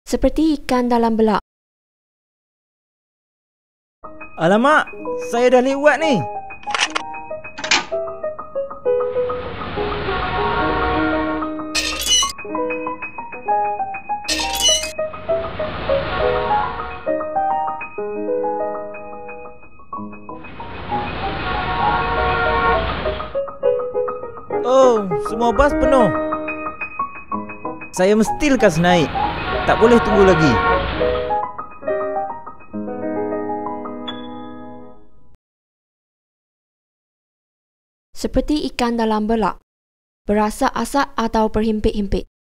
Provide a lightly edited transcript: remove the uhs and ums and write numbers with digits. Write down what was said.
Seperti ikan dalam belak. Alamak, saya dah lewat ni. Oh, semua bas penuh. Saya mesti lekas naik. Tak boleh tunggu lagi. Seperti ikan dalam belak. Berasa asap atau berhimpit-himpit.